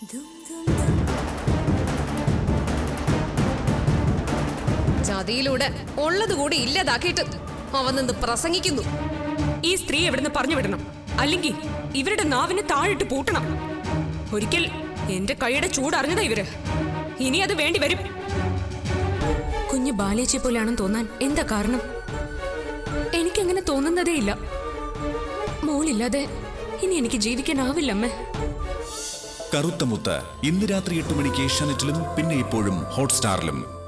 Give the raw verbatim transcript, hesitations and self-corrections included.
ചതിയിലൂടെ ഉള്ളത് കൂടി ഇല്ലാതാക്കിയിട്ട് അവൻ നിന്ന് പ്രസംഗിക്കുന്നു. ഈ സ്ത്രീ എവിടുന്ന് പറഞ്ഞു വിടണം, അല്ലെങ്കിൽ ഇവരുടെ നാവിന് താഴിട്ട് പൂട്ടണം. ഒരിക്കൽ എന്റെ കൈയുടെ ചൂടറിഞ്ഞതാ ഇവര്, ഇനി അത് വേണ്ടി വരും. കുഞ്ഞു ബാലേച്ചിയെ പോലെയാണെന്ന് തോന്നാൻ എന്താ കാരണം? എനിക്കങ്ങനെ തോന്നുന്നതേ ഇല്ല. മോളില്ലാതെ ഇനി എനിക്ക് ജീവിക്കാനാവില്ലമ്മേ. കറുത്ത മുത്ത് ഇന്ന് രാത്രി എട്ട് മണിക്ക് ഏഷ്യാനെറ്റിലും പിന്നെ ഇപ്പോഴും ഹോട്ട്സ്റ്റാറിലും.